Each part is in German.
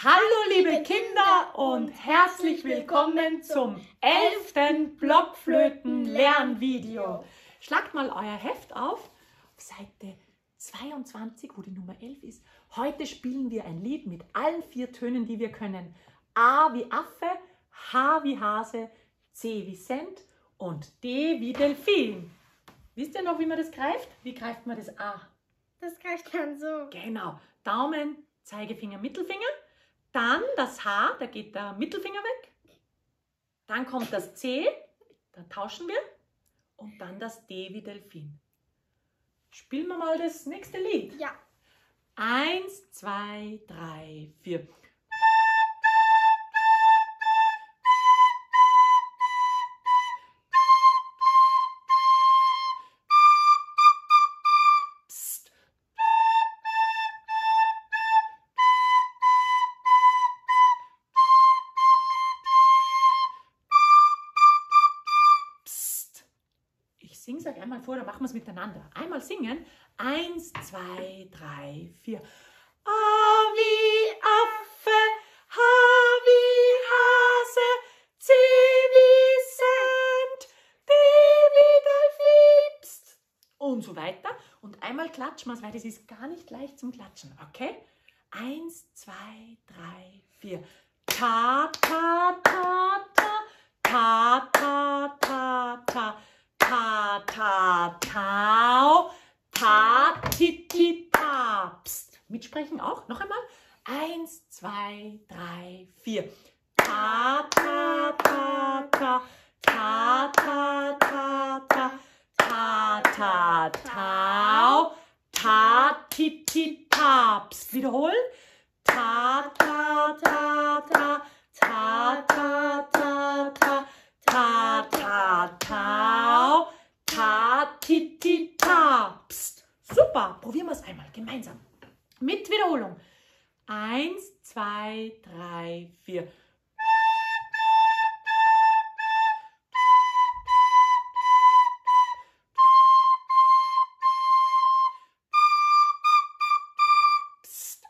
Hallo liebe Kinder und herzlich willkommen zum 11. Blockflöten-Lernvideo. Schlagt mal euer Heft auf Seite 22, wo die Nummer 11 ist. Heute spielen wir ein Lied mit allen 4 Tönen, die wir können. A wie Affe, H wie Hase, C wie Cent und D wie Delfin. Wisst ihr noch, wie man das greift? Wie greift man das A? Das greift man so. Genau. Daumen, Zeigefinger, Mittelfinger. Dann das H, da geht der Mittelfinger weg. Dann kommt das C, da tauschen wir. Und dann das D wie Delfin. Spielen wir mal das nächste Lied. Ja. 1, 2, 3, 4. Ich singe es euch einmal vor, dann machen wir es miteinander. Einmal singen. 1, 2, 3, 4. A wie Affe, H wie Hase, C wie Cent, D wie Delfin. Psst. Und so weiter. Und einmal klatschen wir es, weil das ist gar nicht leicht zum Klatschen. Okay? 1, 2, 3, 4. Ta, ta, ta, ta, ta, ta, ta, ta. Ta, ta, tau, ta, ti, ti, ta. Psst. Mitsprechen auch. Noch einmal. 1, 2, 3, 4. Ta, ta, ta, ta, ta, ta, ta, ta, ta, ta, tau, ta, ti, ti, ta. Psst. Wiederholen. Ta, ta, ta, ta, ta, ta, ta, ta. Ta, ta, tau, ta, ti, ti, ta. Psst. Super, probieren wir es einmal gemeinsam. Mit Wiederholung. 1, 2, 3, 4. Psst.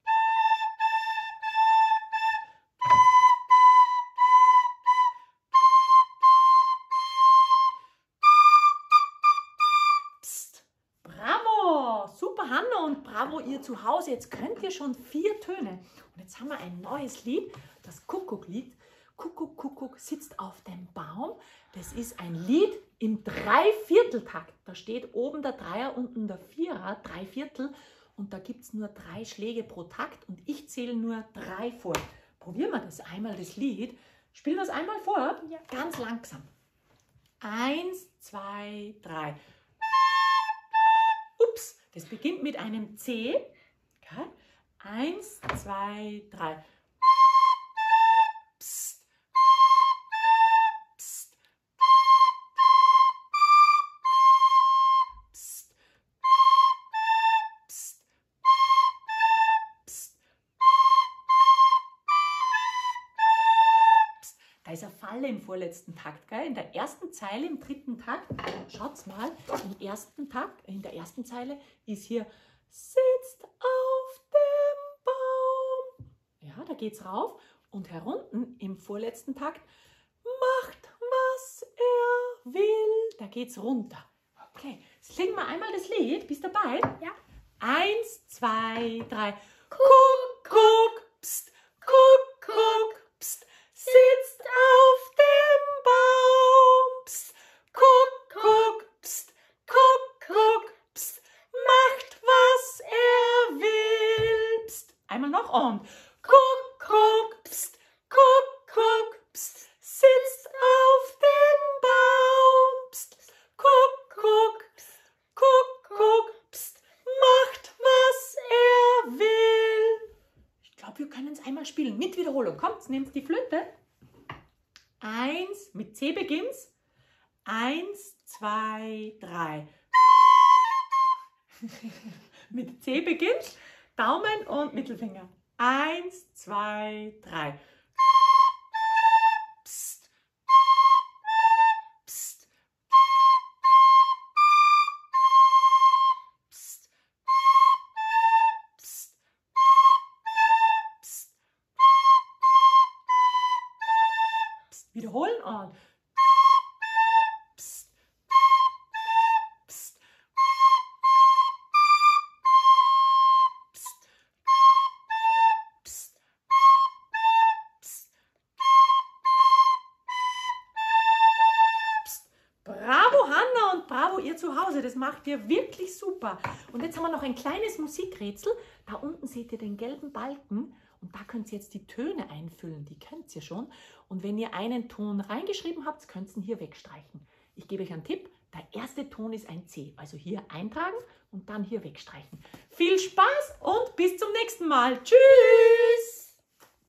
Bravo! Super, Hanno, und bravo ihr zu Hause. Jetzt könnt ihr schon 4 Töne. Und jetzt haben wir ein neues Lied, das Kuckuck-Lied. Kuckuck, Kuckuck sitzt auf dem Baum. Das ist ein Lied im Dreivierteltakt. Da steht oben der Dreier, unten der Vierer, Dreiviertel. Und da gibt es nur 3 Schläge pro Takt und ich zähle nur 3 vor. Probieren wir das einmal, das Lied. Spielen wir es einmal vor? Ja. Ganz langsam. 1, 2, 3. Ups, das beginnt mit einem C. Okay. 1, 2, 3. Psst. Psst. Psst. Psst. Psst. Psst. Da ist eine Falle im vorletzten Takt, gell? In der ersten Zeile, im 3. Takt, schaut's mal, im ersten Takt, in der ersten Zeile ist hier sitzt auf dem Baum. Ja, da geht's rauf und herunten im vorletzten Takt macht, was er will. Da geht's runter. Okay, jetzt singen wir einmal das Lied. Bist du dabei? Ja. 1, 2, 3. Kuckuck, pst, Kuckuck, pst, sitzt auf dem Baum. Pst, Kuckuck, pst, Kuckuck, pst, macht, was er will. Pst. Einmal noch und Kuckuck, pst, Kuckuck, pst, sitzt auf dem Baum. Pst, Kuckuck, pst, Kuckuck, pst, macht, was er will. Ich glaube, wir können es einmal spielen. Mit Wiederholung. Kommt, nehmt die Flöte. 1, mit C beginnt's. 1, 2, 3. Mit C beginnt. Daumen und Mittelfinger. 1, 2, 3. Psst. Psst. Psst. Psst. Psst. Wiederholen und pst, pst, pst, pst, pst, pst. Bravo Hanna und bravo ihr zu Hause, das macht ihr wirklich super. Und jetzt haben wir noch ein kleines Musikrätsel. Da unten seht ihr den gelben Balken und da könnt ihr jetzt die Töne einfüllen, die kennt ihr schon. Und wenn ihr einen Ton reingeschrieben habt, könnt ihr ihn hier wegstreichen. Ich gebe euch einen Tipp, der erste Ton ist ein C, also hier eintragen und dann hier wegstreichen. Viel Spaß und bis zum nächsten Mal. Tschüss!